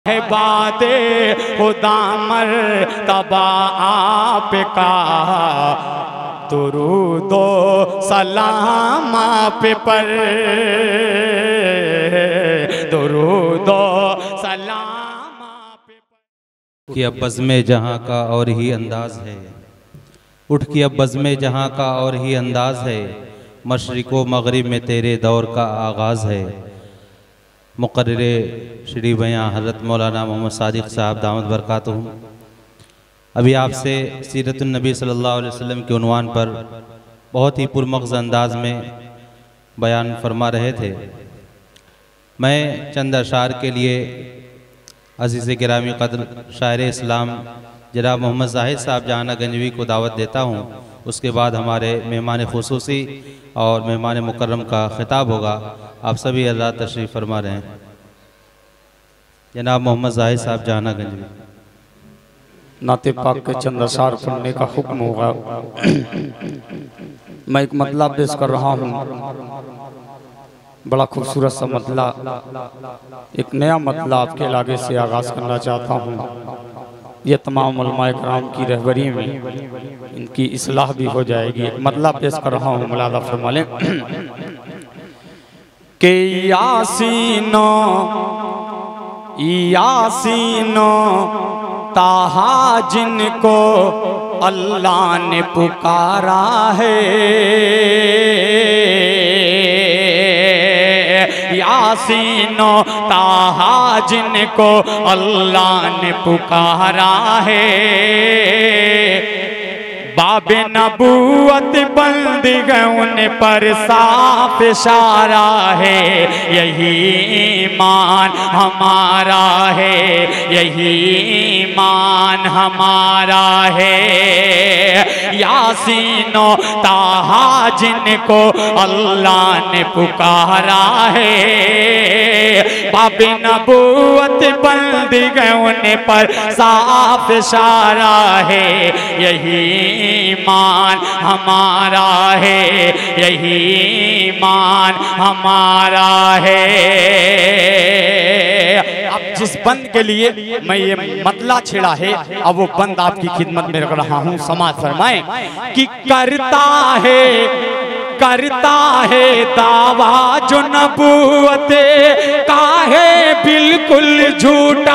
है बादे खुदा मर्तबा आपका, दुरूदो सलाम आप पर, दुरूदो सलाम आप पर। कि अब बज़्म जहाँ का और ही अंदाज़ है, उठ के अब बज़्म जहाँ का और ही अंदाज़ है, मशरिक़ो मग़रिब में तेरे दौर का आगाज़ है। मुक़र्रिरे श्री बयां हज़रत मौलाना मोहम्मद सादिक़ साहब दामद बरकातुहू अभी आपसे सीरतुन नबी सल्लल्लाहु अलैहि वसल्लम के उन्वान पर बहुत ही पुरमग़ज़ अंदाज़ में बयान फरमा रहे थे। मैं चंद अशार के लिए अज़ीज़ गिरामी क़द्र शायर इस्लाम जनाब मोहम्मद ज़ाहिद साहब जहाना गंजवी को दावत देता हूँ। उसके बाद हमारे मेहमान ख़ुसूसी और मेहमान मुकर्रम का खिताब होगा। आप सभी हज़रात तशरीफ़ फरमा रहे हैं। जनाब मोहम्मद ज़ाहिद साहब जहाना गंजवी। नाते पाक के चंद अशार पढ़ने का हुक्म होगा। मैं एक मतला पेश कर रहा हूँ, बड़ा खूबसूरत सा मतला, एक नया मतला आपके इलाके से आगाज़ करना चाहता हूँ। ये तमाम उलमाए कराम की रहबरी में इनकी इस्लाह भी हो जाएगी। एक मतला पेश कर रहा हूँ, मुलादा फरमा लें। के यासीनो यासीनो ताहा जिनको अल्लाह ने पुकारा है, यासीनो ताहा जिनको अल्लाह ने पुकारा है, बाबे नबूवत बंदी गए उन पर साफ इशारा है। यही ईमान हमारा है, यही ईमान हमारा है। यासीनो ताहा जिनको अल्लाह ने पुकारा है, बाबे नबूवत बंदी गए उन पर साफ इशारा है। यही ईमान हमारा है, यही ईमान हमारा है। अब जिस बंद के लिए मैं ये मतला छेड़ा है, अब वो बंद आपकी खिदमत में रख रहा हूँ। समाज फरमाएं कि करता है दावा जो नबूवते का है बिल्कुल झूठा,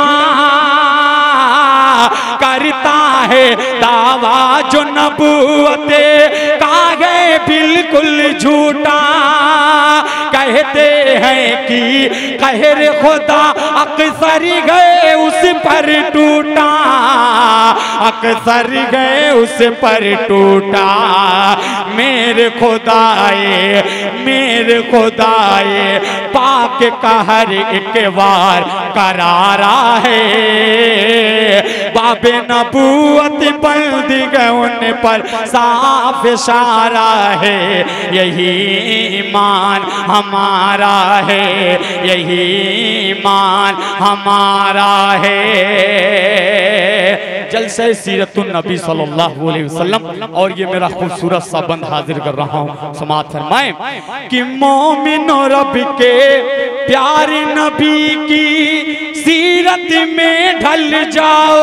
करता है दावा जो नबूवते का है बिल्कुल झूठा। कहते हैं कि कहर खुदा अक्सर गए उस पर टूटा, अक्सर गए उस पर टूटा। मेरे खुदाए पाक का हर एक वार करारा है, बाबे नबूवत बंदी गए उन पर साफ इशारा है। यही ईमान हमारा है, यही ईमान हमारा है। जलसे सीरतुन नबी सल्लल्लाहु अलैहि वसल्लम और ये मेरा खूबसूरत सा बंद हाजिर कर रहा हूँ। समाअत फरमाएं कि मोमिनो रब के प्यारे नबी की सीरत में ढल जाओ,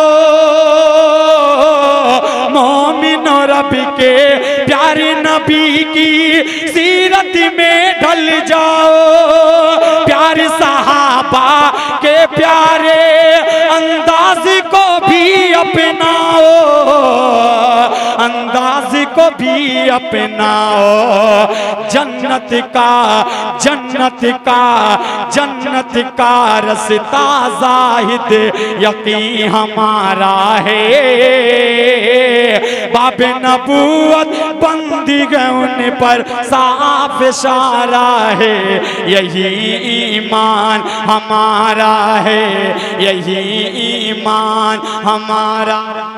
मोमिनो रब के प्यारे नबी की सीरत में ढल जाओ। प्यारे सहाबा के प्यारे अंदाज को भी अपनाओ, अंदाज को भी अपनाओ। जन्नत का रस्ता ज़ाहिद यकीन हमारा है, बाबे नबूवत बंदी गए उन पर साफ इशारा है। यही ईमान हमारा है, यही ईमान हमारा।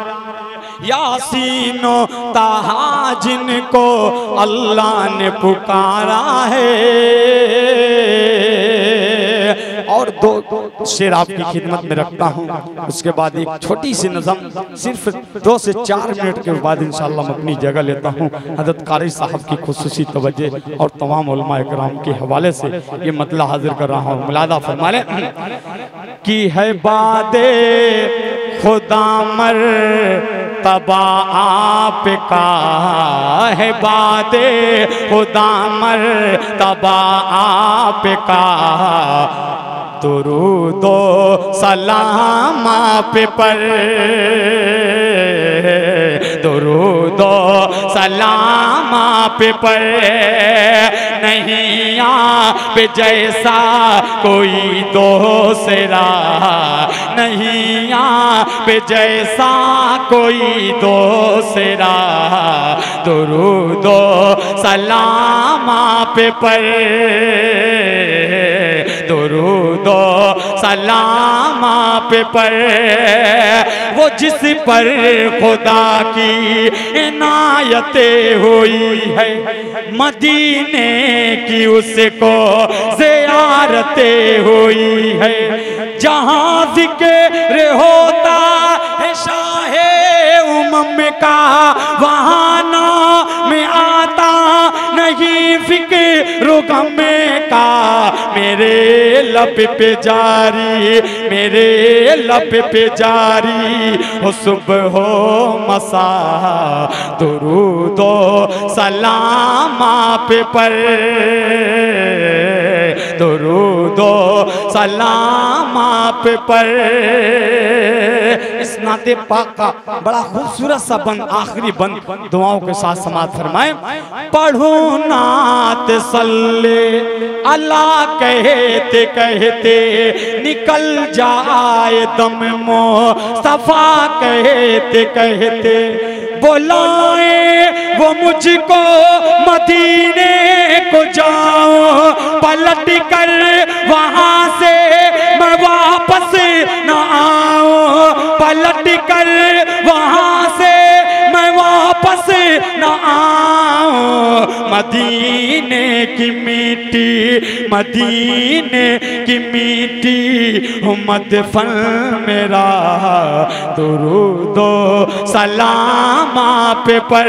यासीनो ताहा जिनको अल्लाह ने पुकारा है। और शेर आपकी खिदमत में रखता हूँ। उसके बाद एक छोटी सी नज़म सिर्फ 2 से 4 मिनट के बाद इंशाअल्लाह मैं अपनी जगह लेता हूँ। हज़रत कारी साहब की खुसूसी तवज्जो और तमाम उलमा इकराम के हवाले से ये मतला हाजिर कर रहा हूँ। मुलादा फरमा लें कि है बादे खुदा मर तबा आपका, है बादे खुदा मर तबा आपका, दुरूदो सलाम आप पर, दुरूदो सलाम आप पर, नहीं आप जैसा कोई दूसरा, नहीं आप जैसा कोई दूसरा, दुरूदो सलाम आप पर, दुरूदो सलाम आप पर, वो जिस पर खुदा की इनायतें हुई है, मदीने की उसको ज़ियारतें हुई है, जहाँ ज़िक्र होता है शाहे उमम का, वहाँ नाम आता नहीं फिक्र गम का, मेरे लब पे जारी, मेरे लब पे जारी हो सुबह हो मसा, दुरूदो सलाम आप पर, दुरूदो सलाम आप पर। इस नाते पाक का बड़ा खूबसूरत सा बंद, आखिरी बंद दुआओं के साथ समाप्त फरमाए। पढ़ो नात सल्ले अल्लाह कहते कहते निकल जाए दम मुस्तफा कहते कहते, बुलाए वो मुझको मदीने को जाऊं, पलट कर वहां से मैं वापस न आऊं, पलट कर वहां से मैं वापस न आऊं, मदीने की मिट्टी, मदीने की मिट्टी मदफन मेरा, दुरूदो सलाम आप पर,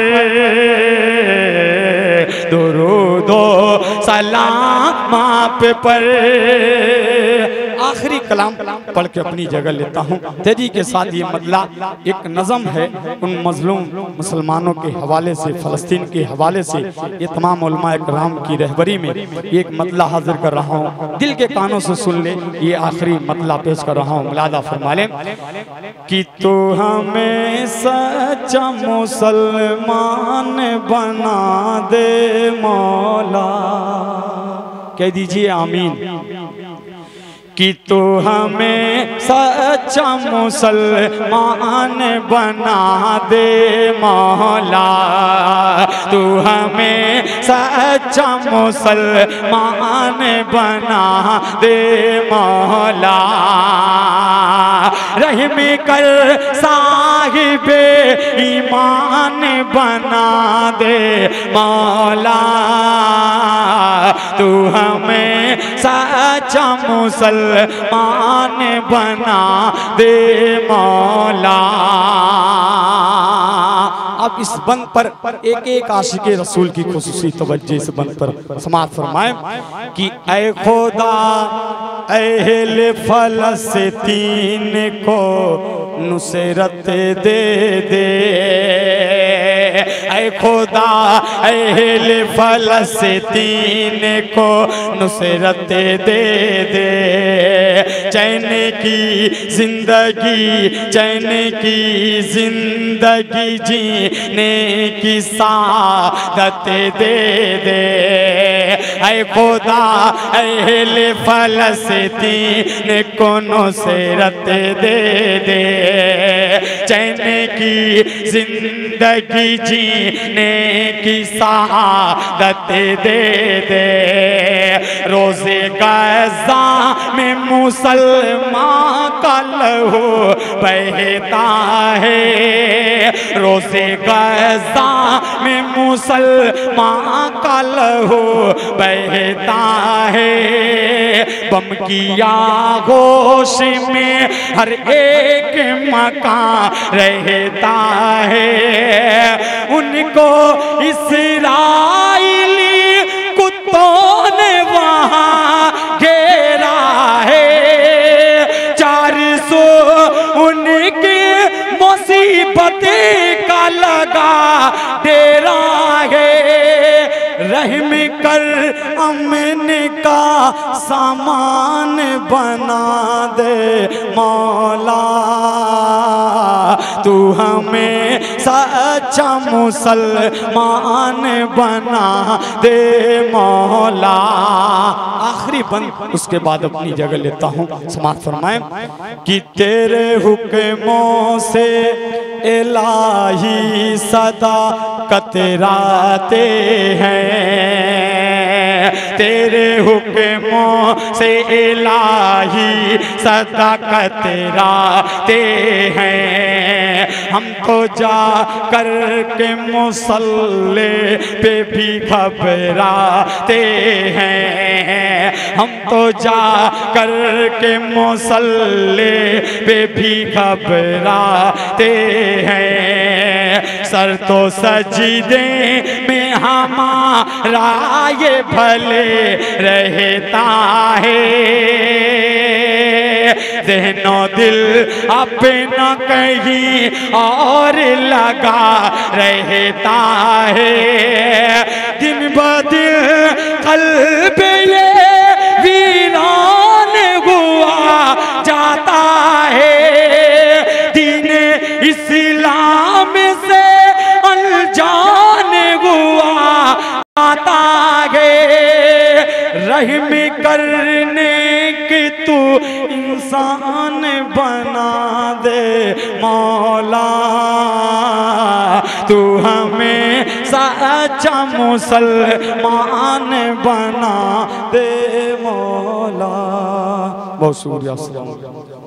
दुरूदो सलाम आप पर। आखिरी कलाम पढ़ के अपनी जगह लेता हूँ। तेजी के साथ ये मतला एक नज़म है उन मजलूम मुसलमानों के हवाले से, फ़लस्तीन के हवाले से, ये तमाम उलमा इकराम की रहबरी में एक मतला हाजिर कर रहा हूँ। दिल के कानों से सुन ले, ये आखिरी मतला पेश कर रहा हूँ। मुलादा फरमा लें कि तू हमें सच्चा मुसलमान बना दे मौला, कह दीजिए आमीन। कि तू हमें सच्चा मुसलमान बना दे मौला, तू हमें सच्चा मुसलमान बना दे मौला, रहम कर साहिबे ईमान बना दे मौला, तू हमें सच्चा मुसलमान बना दे मौला। अब इस बंद पर एक एक आशिके रसूल की खुसूसी तवज्जो इस बंद पर समाप्त फरमाए कि ऐ खुदा अहले फ़लस्तीन को नुसरत दे दे, ऐ खुदा अहले फ़लस्तीन को नुसरत दे दे, चैन की जिंदगी, चैन की जिंदगी जीने की सादत दे दे, ऐ खुदा अहले फ़लस्तीन को नुसरत दे दे, चैन की जिंदगी जीने की सआदत दे दे। रोज़े गज़ा में मुसलमान का लहू बहता है। रोज़े गज़ा में मुसलमान का लहू बहता है। बम की आगोश में हर एक मकान रहता है। उनको इस्राएली कुत्तों ने वहाँ घेरा है। 400 उनकी मुसीबत का लगा डेरा है। रहम कर अमन का सामान बना दे मौला। तू हमें सच्चा मुसलमान बना दे मौला। आखिरी बंद उसके बाद अपनी जगह लेता हूँ। समाअत फरमाएं कि तेरे हुक्मों से इलाही सदा कतराते हैं। तेरे हुक्मों से इलाही सदा कतराते हैं। हम तो जा कर के मुसल्ले पे भी घबराते हैं। हम तो जा कर के मुसल्ले पे भी घबराते हैं। सर तो सजदे में हमारा ये भले रहता है। ज़हनो दिल अपना कहीं और लगा रहता है। दिन ब दिन क़ल्ब ये वीरान हुआ जाता है। दीन इस्लाम से अनजान हुआ जाता है। रहम करने की तू इंसान बना दे मौला। तू हमें सच्चा मुसलमान बना दे मौला। बहुत शुक्रिया।